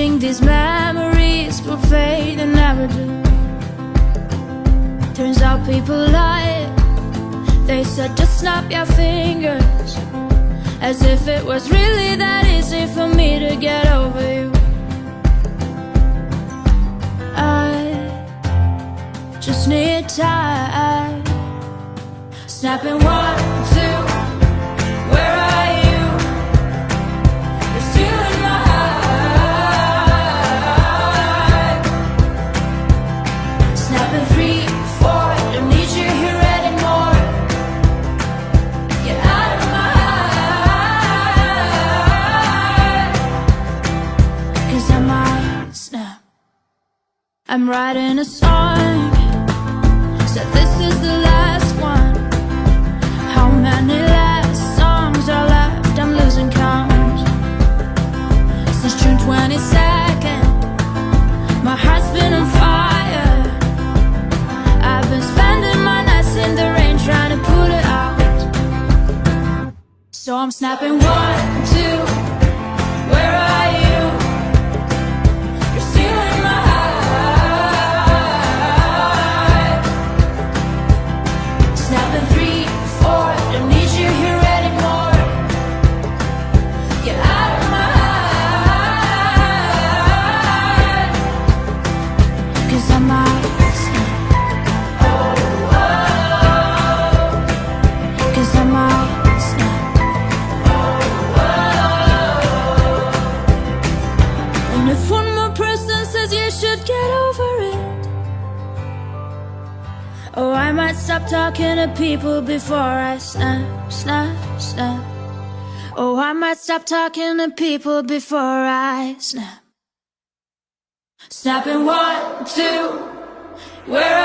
think these memories will fade and never do. Turns out people lie. They said just snap your fingers, as if it was really that easy for me to get over you. I just need time. Snapping 1, 2, where are you? You're still in my heart. Snapping 3, 4, don't need you here anymore. Get out of my heart. 'Cause I might snap. I'm writing a song, said this is the last one. How many last songs are left? I'm losing count. Since June 22nd, my heart's been on fire. I've been spending my nights in the rain trying to put it out. So I'm snapping 1, 2, where are you? You're still in my heart. Snapping 3, 4, don't need you here anymore. Get out of my heart. 'Cause I might snap. Oh, oh. 'Cause I might snap. Oh, oh. And if one more person says you should get over it, oh, I might stop talking to people before I snap, snap, snap. Oh, I might stop talking to people before I snap. Snapping 1, 2, where